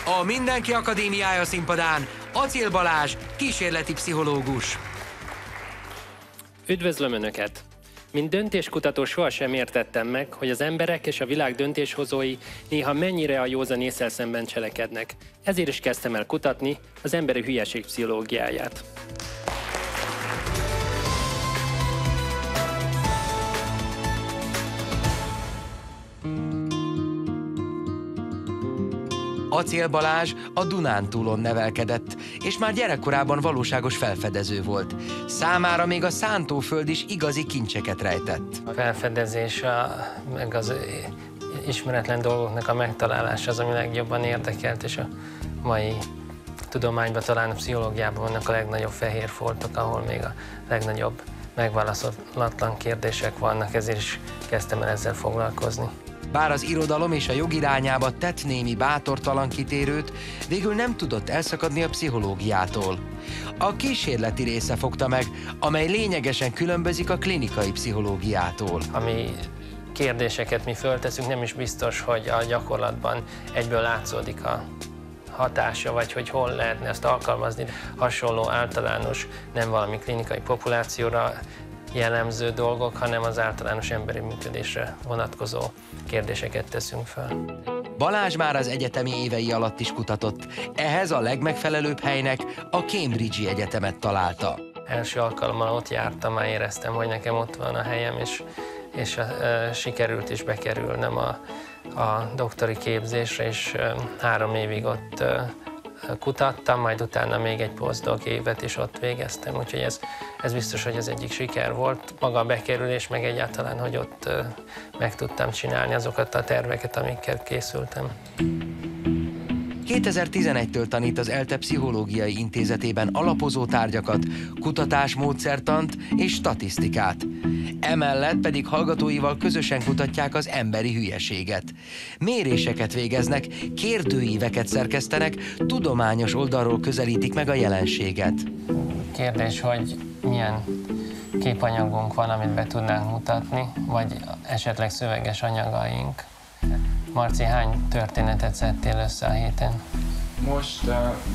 A Mindenki Akadémiája színpadán Acél Balázs, kísérleti pszichológus. Üdvözlöm Önöket! Mint döntéskutató sohasem értettem meg, hogy az emberek és a világ döntéshozói néha mennyire a józan ésszel szemben cselekednek. Ezért is kezdtem el kutatni az emberi hülyeség pszichológiáját. Acél Balázs a Dunántúlon nevelkedett, és már gyerekkorában valóságos felfedező volt. Számára még a szántóföld is igazi kincseket rejtett. A felfedezés, meg az ismeretlen dolgoknak a megtalálása az, ami legjobban érdekelt, és a mai tudományban, talán a pszichológiában vannak a legnagyobb fehér foltok, ahol még a legnagyobb megválaszolatlan kérdések vannak, ezért is kezdtem el ezzel foglalkozni. Bár az irodalom és a jog irányába tett némi bátortalan kitérőt, végül nem tudott elszakadni a pszichológiától. A kísérleti része fogta meg, amely lényegesen különbözik a klinikai pszichológiától. Ami kérdéseket mi fölteszünk, nem is biztos, hogy a gyakorlatban egyből látszódik a hatása, vagy hogy hol lehetne ezt alkalmazni. Hasonló, általános, nem valami klinikai populációra jellemző dolgok, hanem az általános emberi működésre vonatkozó kérdéseket teszünk fel. Balázs már az egyetemi évei alatt is kutatott. Ehhez a legmegfelelőbb helynek a Cambridge-i Egyetemet találta. Első alkalommal ott jártam, már éreztem, hogy nekem ott van a helyem, és sikerült is bekerülnem a doktori képzésre, és 3 évig ott kutattam, majd utána még egy postdoc évet is ott végeztem, úgyhogy ez biztos, hogy ez egyik siker volt. Maga a bekerülés, meg egyáltalán, hogy ott meg tudtam csinálni azokat a terveket, amikkel készültem. 2011-től tanít az ELTE Pszichológiai Intézetében alapozó tárgyakat, kutatásmódszertant és statisztikát. Emellett pedig hallgatóival közösen kutatják az emberi hülyeséget. Méréseket végeznek, kérdőíveket szerkesztenek, tudományos oldalról közelítik meg a jelenséget. Kérdés, hogy milyen képanyagunk van, amit be tudnánk mutatni, vagy esetleg szöveges anyagaink. Marci, hány történetet szedtél össze a héten? Most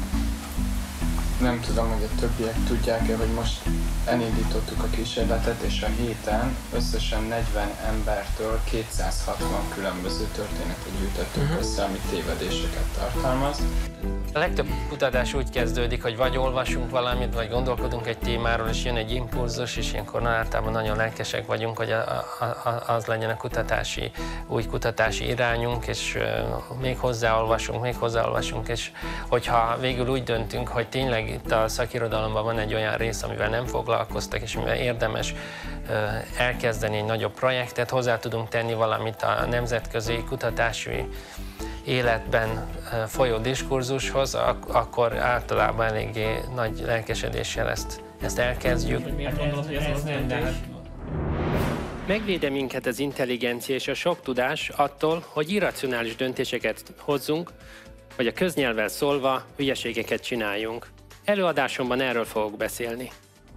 nem tudom, hogy a többiek tudják-e, hogy most elindítottuk a kísérletet, és a héten összesen 40 embertől 260 különböző történetet gyűjtöttük össze, ami tévedéseket tartalmaz. A legtöbb kutatás úgy kezdődik, hogy vagy olvasunk valamit, vagy gondolkodunk egy témáról, és jön egy impulzus, és ilyenkor általában nagyon lelkesek vagyunk, hogy az legyen a új kutatási irányunk, és még hozzáolvasunk, és hogyha végül úgy döntünk, hogy tényleg itt a szakirodalomban van egy olyan rész, amivel nem foglalkoztak, és amivel érdemes elkezdeni egy nagyobb projektet, hozzá tudunk tenni valamit a nemzetközi kutatási életben folyó diskurzushoz, akkor általában eléggé nagy lelkesedéssel ezt elkezdjük. Megvéde minket az intelligencia és a sok tudás attól, hogy irracionális döntéseket hozzunk, vagy a köznyelvvel szólva hülyeségeket csináljunk. Előadásomban erről fogok beszélni.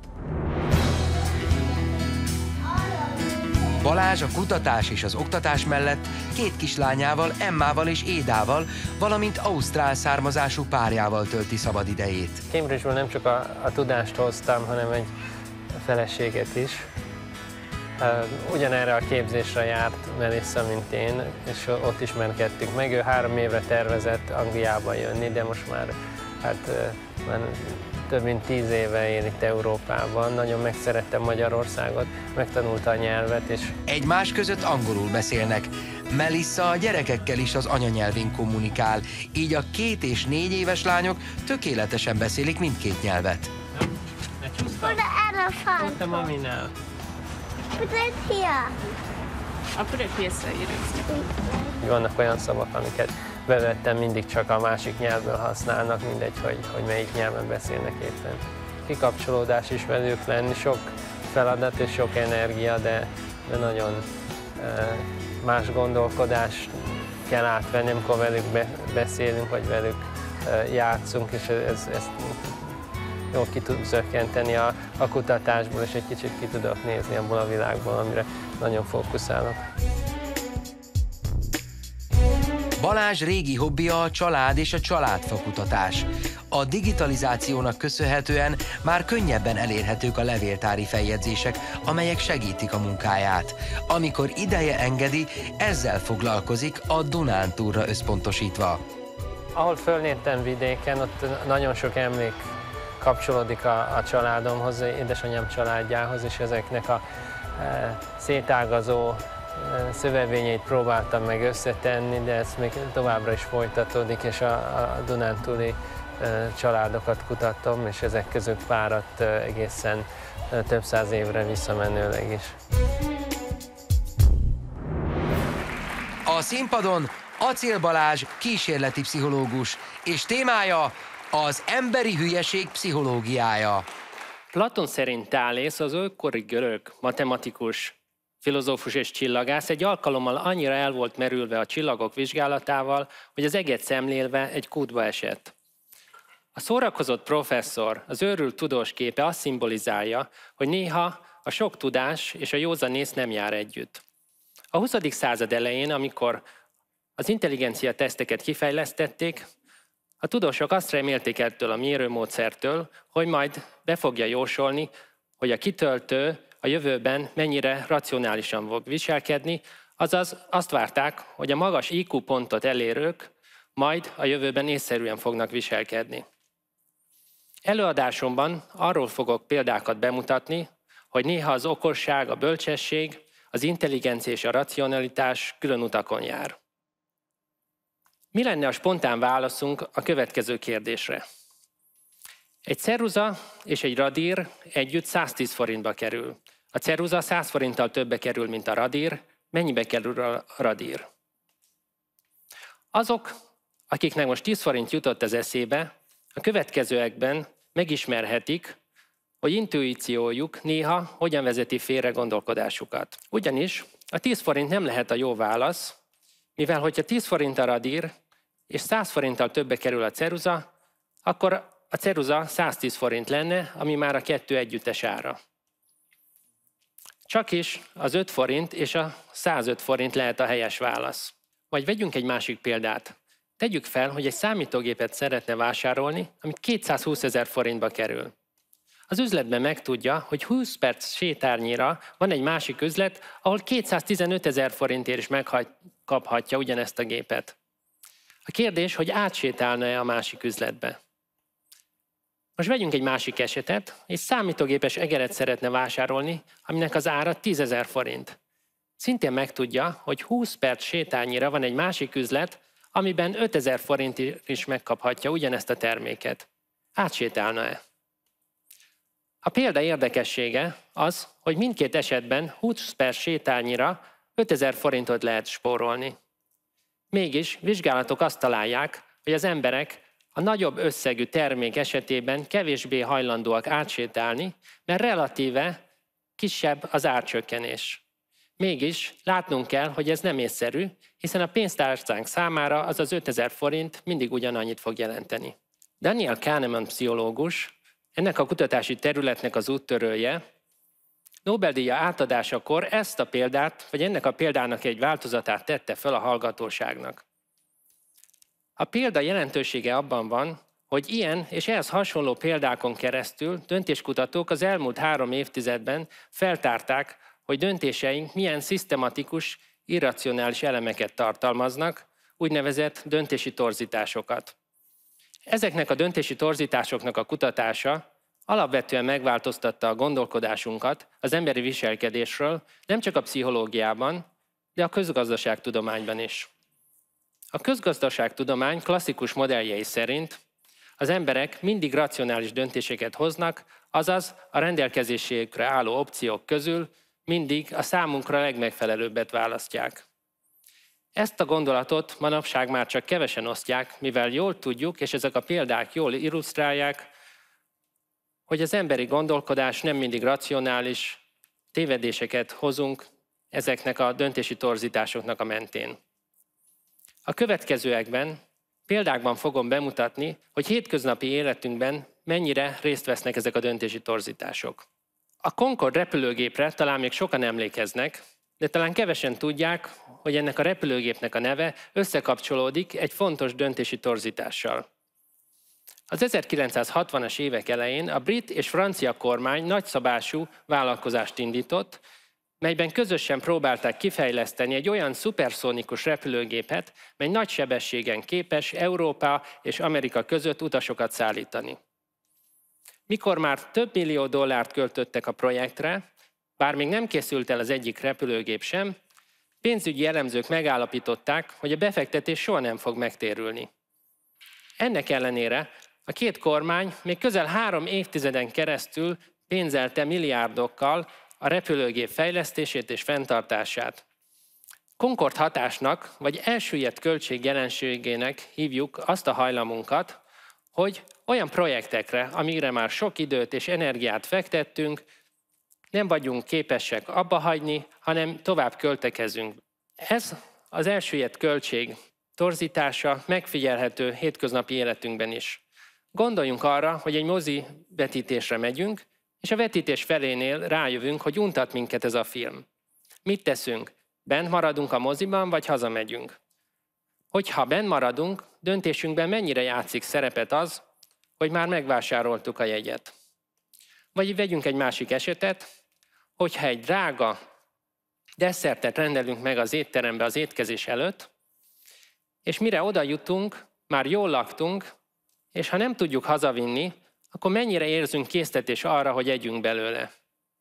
Balázs a kutatás és az oktatás mellett 2 kislányával, Emmával és Édával, valamint ausztrál származású párjával tölti szabadidejét. Cambridge-ből nem csak a tudást hoztam, hanem egy feleséget is. Ugyanerre a képzésre járt Melissa, mint én, és ott ismerkedtünk meg. Ő 3 évre tervezett Angliába jönni, de most már már több mint 10 éve él itt Európában. Nagyon megszerette Magyarországot, megtanulta a nyelvet, és egymás között angolul beszélnek. Melissa a gyerekekkel is az anyanyelvén kommunikál, így a 2 és 4 éves lányok tökéletesen beszélik mindkét nyelvet. Ne csúsztam. Ott a maminál. Put it here. I'll put it here so you don't see. Vannak olyan szavak, amiket bevettem, mindig csak a másik nyelvből használnak, mindegy, hogy melyik nyelven beszélnek éppen. Kikapcsolódás is velük lenni, sok feladat és sok energia, de nagyon más gondolkodás kell átvenni, amikor velük beszélünk, vagy velük játszunk, és ezt jól ki tud zökkenteni a kutatásból, és egy kicsit ki tudok nézni abból a világból, amire nagyon fókuszálok. Balázs régi hobbija a család és a családfakutatás. A digitalizációnak köszönhetően már könnyebben elérhetők a levéltári feljegyzések, amelyek segítik a munkáját. Amikor ideje engedi, ezzel foglalkozik a Dunántúlra összpontosítva. Ahol fölnőttem vidéken, ott nagyon sok emlék kapcsolódik a családomhoz, édesanyám családjához, és ezeknek a szétágazó szövevényeit próbáltam meg összetenni, de ez még továbbra is folytatódik, és a dunántúli családokat kutatom, és ezek között párat egészen több száz évre visszamenőleg is. A színpadon Acél Balázs kísérleti pszichológus, és témája az emberi hülyeség pszichológiája. Platon szerint Thálész, az ókori görög matematikus, filozófus és csillagász egy alkalommal annyira el volt merülve a csillagok vizsgálatával, hogy az eget szemlélve egy kútba esett. A szórakozott professzor, az őrült tudós képe azt szimbolizálja, hogy néha a sok tudás és a józanész nem jár együtt. A 20. század elején, amikor az intelligencia teszteket kifejlesztették, a tudósok azt remélték ettől a mérőmódszertől, hogy majd be fogja jósolni, hogy a kitöltő a jövőben mennyire racionálisan fog viselkedni, azaz azt várták, hogy a magas IQ pontot elérők majd a jövőben észszerűen fognak viselkedni. Előadásomban arról fogok példákat bemutatni, hogy néha az okosság, a bölcsesség, az intelligencia és a racionalitás külön utakon jár. Mi lenne a spontán válaszunk a következő kérdésre? Egy ceruza és egy radír együtt 110 forintba kerül. A ceruza 100 forinttal többe kerül, mint a radír. Mennyibe kerül a radír? Azok, akiknek most 10 forint jutott az eszébe, a következőekben megismerhetik, hogy intuíciójuk néha hogyan vezeti félre gondolkodásukat. Ugyanis a 10 forint nem lehet a jó válasz, mivel hogyha 10 forint a radír, és 100 forinttal többe kerül a ceruza, akkor a ceruza 110 forint lenne, ami már a kettő együttes ára. Csakis az 5 forint és a 105 forint lehet a helyes válasz. Vagy vegyünk egy másik példát. Tegyük fel, hogy egy számítógépet szeretne vásárolni, amit 220 000 forintba kerül. Az üzletben megtudja, hogy 20 perc sétárnyira van egy másik üzlet, ahol 215 000 forintért is megkaphatja ugyanezt a gépet. A kérdés, hogy átsétálna-e a másik üzletbe. Most vegyünk egy másik esetet, egy számítógépes egeret szeretne vásárolni, aminek az ára 10 000 forint. Szintén megtudja, hogy 20 perc sétányira van egy másik üzlet, amiben 5 000 forintért is megkaphatja ugyanezt a terméket. Átsétálna-e? A példa érdekessége az, hogy mindkét esetben 20 perc sétányira 5 000 forintot lehet spórolni. Mégis vizsgálatok azt találják, hogy az emberek a nagyobb összegű termék esetében kevésbé hajlandóak átsétálni, mert relatíve kisebb az árcsökkenés. Mégis látnunk kell, hogy ez nem észszerű, hiszen a pénztárcánk számára az az 5 000 forint mindig ugyanannyit fog jelenteni. Daniel Kahneman pszichológus, ennek a kutatási területnek az úttörője, Nobel-díja átadásakor ezt a példát, vagy ennek a példának egy változatát tette fel a hallgatóságnak. A példa jelentősége abban van, hogy ilyen és ehhez hasonló példákon keresztül döntéskutatók az elmúlt 3 évtizedben feltárták, hogy döntéseink milyen szisztematikus, irracionális elemeket tartalmaznak, úgynevezett döntési torzításokat. Ezeknek a döntési torzításoknak a kutatása alapvetően megváltoztatta a gondolkodásunkat az emberi viselkedésről, nem csak a pszichológiában, de a közgazdaságtudományban is. A közgazdaságtudomány klasszikus modelljei szerint az emberek mindig racionális döntéseket hoznak, azaz a rendelkezésükre álló opciók közül mindig a számunkra legmegfelelőbbet választják. Ezt a gondolatot manapság már csak kevesen osztják, mivel jól tudjuk, és ezek a példák jól illusztrálják, hogy az emberi gondolkodás nem mindig racionális, tévedéseket hozunk ezeknek a döntési torzításoknak a mentén. A következőekben példákban fogom bemutatni, hogy hétköznapi életünkben mennyire részt vesznek ezek a döntési torzítások. A Concorde repülőgépre talán még sokan emlékeznek, de talán kevesen tudják, hogy ennek a repülőgépnek a neve összekapcsolódik egy fontos döntési torzítással. Az 1960-as évek elején a brit és francia kormány nagyszabású vállalkozást indított, melyben közösen próbálták kifejleszteni egy olyan szuperszónikus repülőgépet, mely nagy sebességen képes Európa és Amerika között utasokat szállítani. Mikor már több millió dollárt költöttek a projektre, bár még nem készült el az egyik repülőgép sem, pénzügyi elemzők megállapították, hogy a befektetés soha nem fog megtérülni. Ennek ellenére a két kormány még közel 3 évtizeden keresztül pénzelte milliárdokkal a repülőgép fejlesztését és fenntartását. Concorde hatásnak, vagy elsüllyedt költség jelenségének hívjuk azt a hajlamunkat, hogy olyan projektekre, amire már sok időt és energiát fektettünk, nem vagyunk képesek abba hagyni, hanem tovább költekezünk. Ez az elsüllyedt költség torzítása megfigyelhető hétköznapi életünkben is. Gondoljunk arra, hogy egy mozi vetítésre megyünk, és a vetítés felénél rájövünk, hogy untat minket ez a film. Mit teszünk? Bent maradunk a moziban, vagy hazamegyünk? Hogyha bent maradunk, döntésünkben mennyire játszik szerepet az, hogy már megvásároltuk a jegyet. Vagy vegyünk egy másik esetet, hogyha egy drága desszertet rendelünk meg az étterembe az étkezés előtt, és mire oda jutunk, már jól laktunk, és ha nem tudjuk hazavinni, akkor mennyire érzünk késztetés arra, hogy együnk belőle.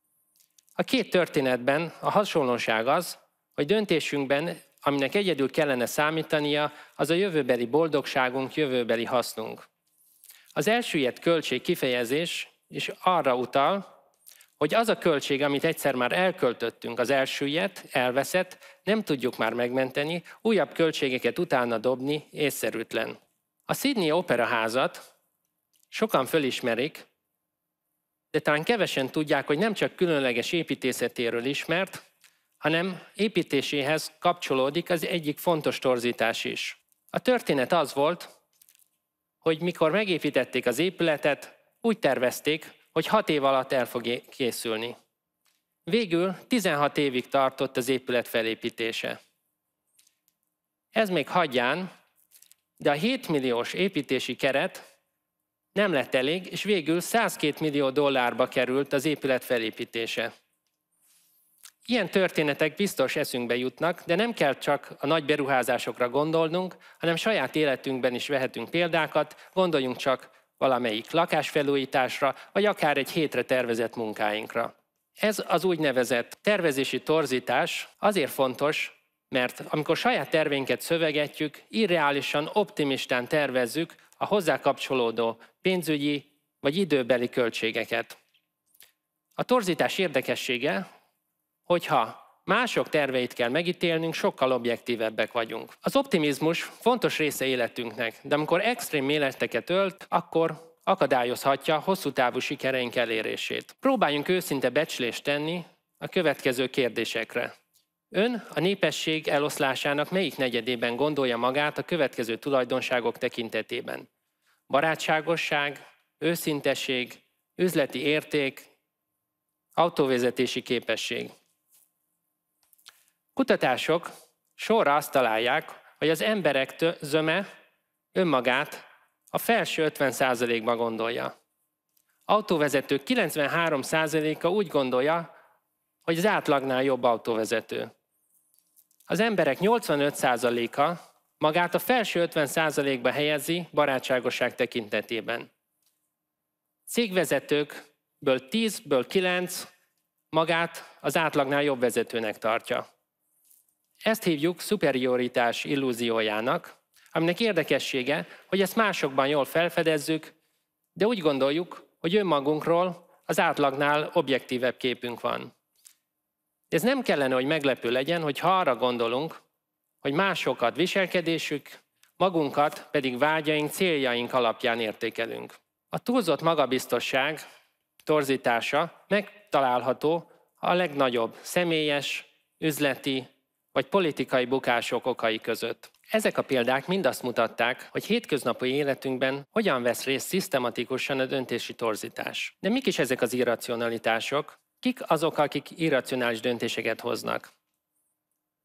A két történetben a hasonlóság az, hogy döntésünkben, aminek egyedül kellene számítania, az a jövőbeli boldogságunk, jövőbeli hasznunk. Az elsüllyedt költség kifejezés is arra utal, hogy az a költség, amit egyszer már elköltöttünk, az elsüllyedt, elveszett, nem tudjuk már megmenteni, újabb költségeket utána dobni észszerűtlen. A Sydney Operaházat sokan fölismerik, de talán kevesen tudják, hogy nem csak különleges építészetéről ismert, hanem építéséhez kapcsolódik az egyik fontos torzítás is. A történet az volt, hogy mikor megépítették az épületet, úgy tervezték, hogy 6 év alatt el fog készülni. Végül 16 évig tartott az épület felépítése. Ez még hagyján, de a 7 milliós építési keret nem lett elég, és végül 102 millió dollárba került az épület felépítése. Ilyen történetek biztos eszünkbe jutnak, de nem kell csak a nagy beruházásokra gondolnunk, hanem saját életünkben is vehetünk példákat, gondoljunk csak valamelyik lakásfelújításra, vagy akár egy hétre tervezett munkáinkra. Ez az úgynevezett tervezési torzítás azért fontos, mert amikor saját terveinket szövegetjük, irreálisan, optimistán tervezzük a hozzá kapcsolódó pénzügyi vagy időbeli költségeket. A torzítás érdekessége, hogyha mások terveit kell megítélnünk, sokkal objektívebbek vagyunk. Az optimizmus fontos része életünknek, de amikor extrém méreteket ölt, akkor akadályozhatja hosszú távú sikereink elérését. Próbáljunk őszinte becslést tenni a következő kérdésekre. Ön a népesség eloszlásának melyik negyedében gondolja magát a következő tulajdonságok tekintetében? Barátságosság, őszintesség, üzleti érték, autóvezetési képesség. Kutatások sorra azt találják, hogy az emberek zöme önmagát a felső 50%-ba gondolja. Autóvezetők 93%-a úgy gondolja, hogy az átlagnál jobb autóvezető. Az emberek 85%-a magát a felső 50%-ba helyezi barátságosság tekintetében. Cégvezetőkből 10-ből 9 magát az átlagnál jobb vezetőnek tartja. Ezt hívjuk szuperioritás illúziójának, aminek érdekessége, hogy ezt másokban jól felfedezzük, de úgy gondoljuk, hogy önmagunkról az átlagnál objektívebb képünk van. Ez nem kellene, hogy meglepő legyen, hogyha arra gondolunk, hogy másokat viselkedésük, magunkat pedig vágyaink, céljaink alapján értékelünk. A túlzott magabiztosság torzítása megtalálható a legnagyobb személyes, üzleti vagy politikai bukások okai között. Ezek a példák mind azt mutatták, hogy hétköznapi életünkben hogyan vesz részt szisztematikusan a döntési torzítás. De mik is ezek az irracionalitások? Kik azok, akik irracionális döntéseket hoznak?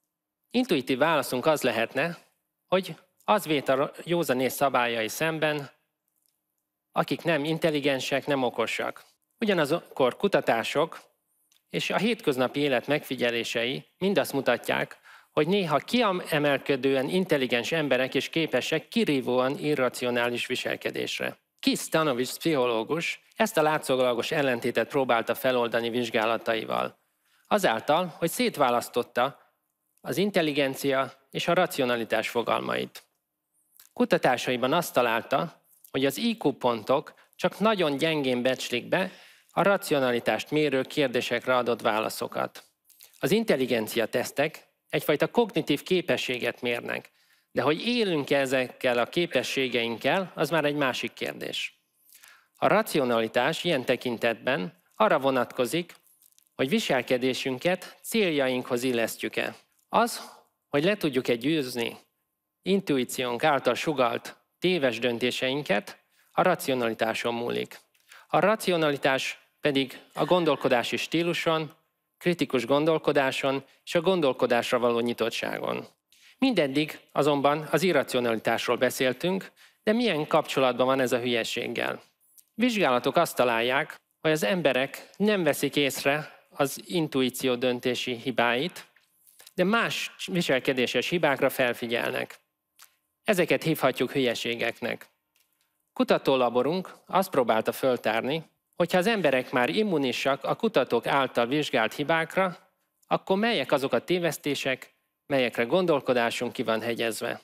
Intuitív válaszunk az lehetne, hogy az vét a józanész szabályai szemben, akik nem intelligensek, nem okosak. Ugyanakkor kutatások és a hétköznapi élet megfigyelései mind azt mutatják, hogy néha kiemelkedően intelligens emberek és képesek kirívóan irracionális viselkedésre. Keith Stanovich pszichológus ezt a látszólagos ellentétet próbálta feloldani vizsgálataival. Azáltal, hogy szétválasztotta az intelligencia és a racionalitás fogalmait. Kutatásaiban azt találta, hogy az IQ pontok csak nagyon gyengén becslik be a racionalitást mérő kérdésekre adott válaszokat. Az intelligencia tesztek egyfajta kognitív képességet mérnek, de hogy élünk-e ezekkel a képességeinkkel, az már egy másik kérdés. A racionalitás ilyen tekintetben arra vonatkozik, hogy viselkedésünket céljainkhoz illesztjük-e. Az, hogy le tudjuk-e győzni intuíciónk által sugalt téves döntéseinket, a racionalitáson múlik. A racionalitás pedig a gondolkodási stíluson, kritikus gondolkodáson és a gondolkodásra való nyitottságon. Mindeddig azonban az irracionalitásról beszéltünk, de milyen kapcsolatban van ez a hülyeséggel? Vizsgálatok azt találják, hogy az emberek nem veszik észre az intuíció döntési hibáit, de más viselkedéses hibákra felfigyelnek. Ezeket hívhatjuk hülyeségeknek. Kutatólaborunk azt próbálta föltárni, hogyha az emberek már immunisak a kutatók által vizsgált hibákra, akkor melyek azok a tévesztések, melyekre gondolkodásunk ki van hegyezve.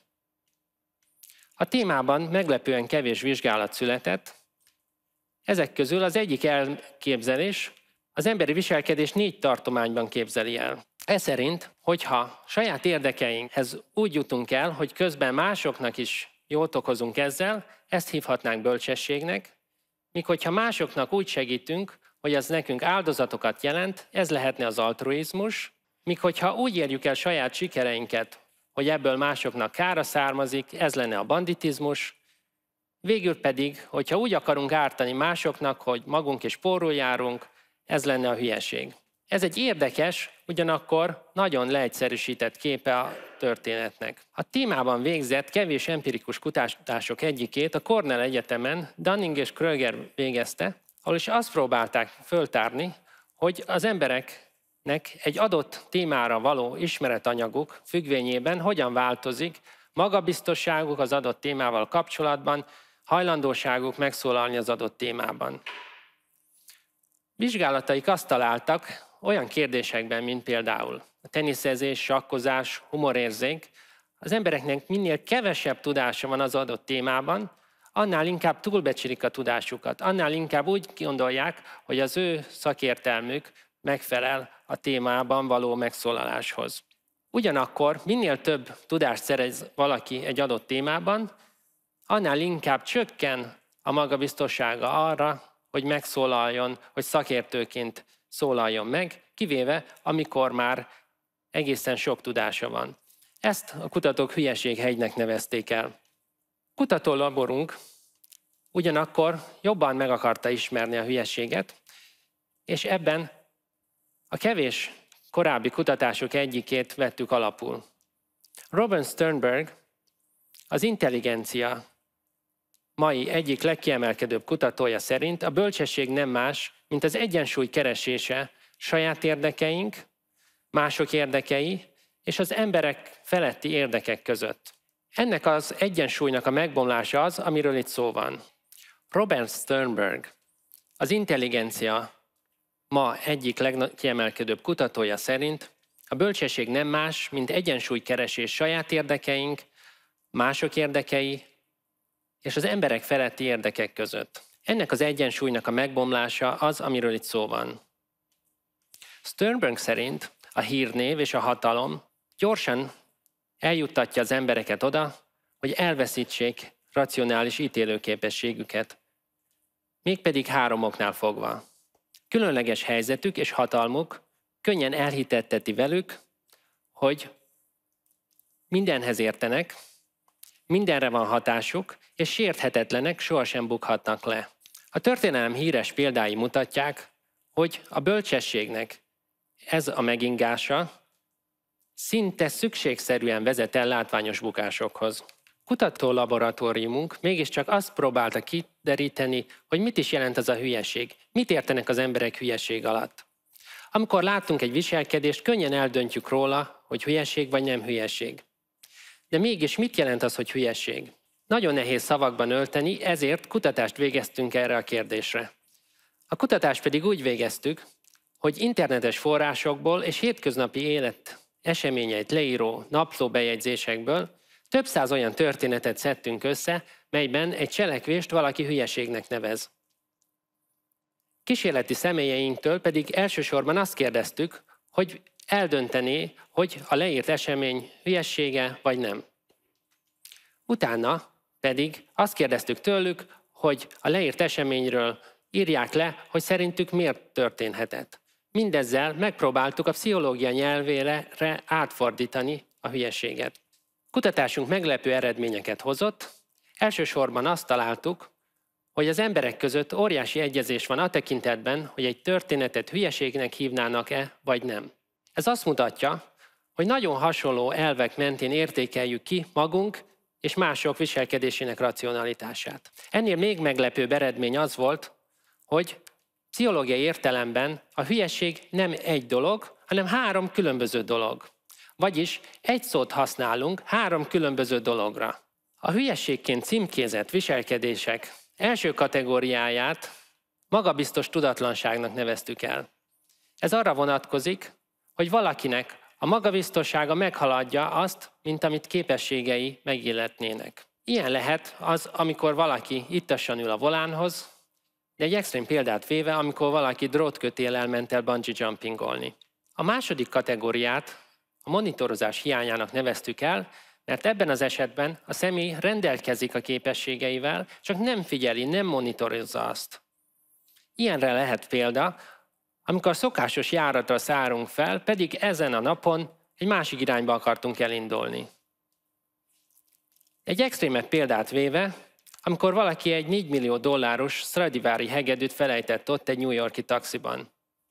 A témában meglepően kevés vizsgálat született, ezek közül az egyik elképzelés az emberi viselkedés 4 tartományban képzeli el. Ez szerint, hogyha saját érdekeinkhez úgy jutunk el, hogy közben másoknak is jót okozunk ezzel, ezt hívhatnánk bölcsességnek, míg hogyha másoknak úgy segítünk, hogy az nekünk áldozatokat jelent, ez lehetne az altruizmus, míg hogyha úgy érjük el saját sikereinket, hogy ebből másoknak kára származik, ez lenne a banditizmus, végül pedig, hogyha úgy akarunk ártani másoknak, hogy magunk is pórul járunk, ez lenne a hülyeség. Ez egy érdekes, ugyanakkor nagyon leegyszerűsített képe a történetnek. A témában végzett kevés empirikus kutatások egyikét a Cornell Egyetemen Dunning és Kruger végezte, ahol is azt próbálták föltárni, hogy az embereknek egy adott témára való ismeretanyaguk függvényében hogyan változik magabiztosságuk az adott témával kapcsolatban, hajlandóságuk megszólalni az adott témában. Vizsgálataik azt találtak olyan kérdésekben, mint például a teniszezés, sakkozás, humorérzék, az embereknek minél kevesebb tudása van az adott témában, annál inkább túlbecsülik a tudásukat, annál inkább úgy gondolják, hogy az ő szakértelmük megfelel a témában való megszólaláshoz. Ugyanakkor minél több tudást szerez valaki egy adott témában, annál inkább csökken a magabiztossága arra, hogy megszólaljon, hogy szakértőként szólaljon meg, kivéve amikor már egészen sok tudása van. Ezt a kutatók hülyeséghegynek nevezték el. Kutatólaborunk ugyanakkor jobban meg akarta ismerni a hülyeséget, és ebben a kevés korábbi kutatások egyikét vettük alapul. Robert Sternberg az intelligencia mai egyik legkiemelkedőbb kutatója szerint a bölcsesség nem más, mint az egyensúly keresése saját érdekeink, mások érdekei és az emberek feletti érdekek között. Ennek az egyensúlynak a megbomlása az, amiről itt szó van. Robert Sternberg, az intelligencia ma egyik legkiemelkedőbb kutatója szerint a bölcsesség nem más, mint egyensúlykeresés saját érdekeink, mások érdekei és az emberek feletti érdekek között. Ennek az egyensúlynak a megbomlása az, amiről itt szó van. Sternberg szerint a hírnév és a hatalom gyorsan eljuttatja az embereket oda, hogy elveszítsék racionális ítélőképességüket. Mégpedig 3 oknál fogva. Különleges helyzetük és hatalmuk könnyen elhitetteti velük, hogy mindenhez értenek, mindenre van hatásuk, és sérthetetlenek, sohasem bukhatnak le. A történelem híres példái mutatják, hogy a bölcsességnek ez a megingása szinte szükségszerűen vezet el látványos bukásokhoz. Kutatólaboratóriumunk mégiscsak azt próbálta kideríteni, hogy mit is jelent az a hülyeség, mit értenek az emberek hülyeség alatt. Amikor látunk egy viselkedést, könnyen eldöntjük róla, hogy hülyeség vagy nem hülyeség. De mégis mit jelent az, hogy hülyeség? Nagyon nehéz szavakban ölteni, ezért kutatást végeztünk erre a kérdésre. A kutatást pedig úgy végeztük, hogy internetes forrásokból és hétköznapi élet eseményeit leíró naplóbejegyzésekből több száz olyan történetet szedtünk össze, melyben egy cselekvést valaki hülyeségnek nevez. Kísérleti személyeinktől pedig elsősorban azt kérdeztük, hogy eldöntené, hogy a leírt esemény hülyessége vagy nem. Utána pedig azt kérdeztük tőlük, hogy a leírt eseményről írják le, hogy szerintük miért történhetett. Mindezzel megpróbáltuk a pszichológia nyelvére átfordítani a hülyeséget. Kutatásunk meglepő eredményeket hozott. Elsősorban azt találtuk, hogy az emberek között óriási egyezés van a tekintetben, hogy egy történetet hülyeségnek hívnának-e, vagy nem. Ez azt mutatja, hogy nagyon hasonló elvek mentén értékeljük ki magunk és mások viselkedésének racionalitását. Ennél még meglepőbb eredmény az volt, hogy pszichológiai értelemben a hülyeség nem egy dolog, hanem 3 különböző dolog. Vagyis egy szót használunk 3 különböző dologra. A hülyességként címkézett viselkedések első kategóriáját magabiztos tudatlanságnak neveztük el. Ez arra vonatkozik, hogy valakinek a magabiztossága meghaladja azt, mint amit képességei megilletnének. Ilyen lehet az, amikor valaki ittassan ül a volánhoz, de egy extrém példát véve, amikor valaki drótkötéllel ment el bungee jumpingolni. A második kategóriát a monitorozás hiányának neveztük el, mert ebben az esetben a személy rendelkezik a képességeivel, csak nem figyeli, nem monitorozza azt. Ilyenre lehet példa, amikor szokásos járatra szárunk fel, pedig ezen a napon egy másik irányba akartunk elindulni. Egy extrémebb példát véve, amikor valaki egy $4 millió Stradivari hegedűt felejtett ott egy New York-i taxiban.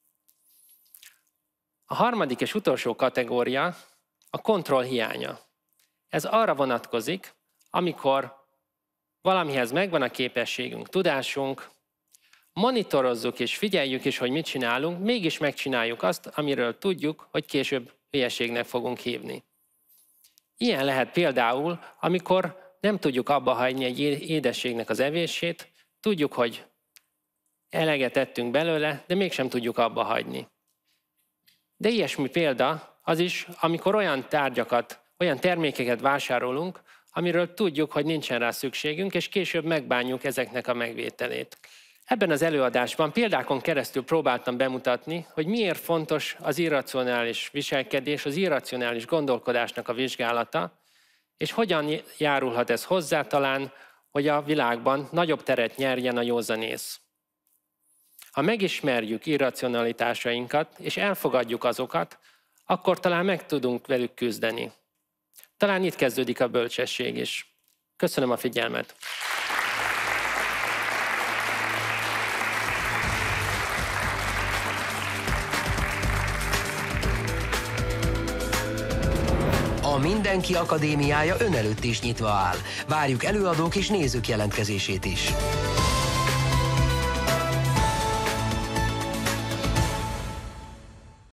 A harmadik és utolsó kategória a kontroll hiánya. Ez arra vonatkozik, amikor valamihez megvan a képességünk, tudásunk, monitorozzuk és figyeljük is, hogy mit csinálunk, mégis megcsináljuk azt, amiről tudjuk, hogy később hülyeségnek fogunk hívni. Ilyen lehet például, amikor nem tudjuk abba hagyni egy édességnek az evését, tudjuk, hogy eleget ettünk belőle, de mégsem tudjuk abba hagyni. De ilyesmi példa az is, amikor olyan tárgyakat, olyan termékeket vásárolunk, amiről tudjuk, hogy nincsen rá szükségünk, és később megbánjuk ezeknek a megvételét. Ebben az előadásban példákon keresztül próbáltam bemutatni, hogy miért fontos az irracionális viselkedés, az irracionális gondolkodásnak a vizsgálata, és hogyan járulhat ez hozzá talán, hogy a világban nagyobb teret nyerjen a józanész. Ha megismerjük irracionalitásainkat, és elfogadjuk azokat, akkor talán meg tudunk velük küzdeni. Talán itt kezdődik a bölcsesség is. Köszönöm a figyelmet! A Mindenki Akadémiája ön előtt is nyitva áll. Várjuk előadók és nézők jelentkezését is.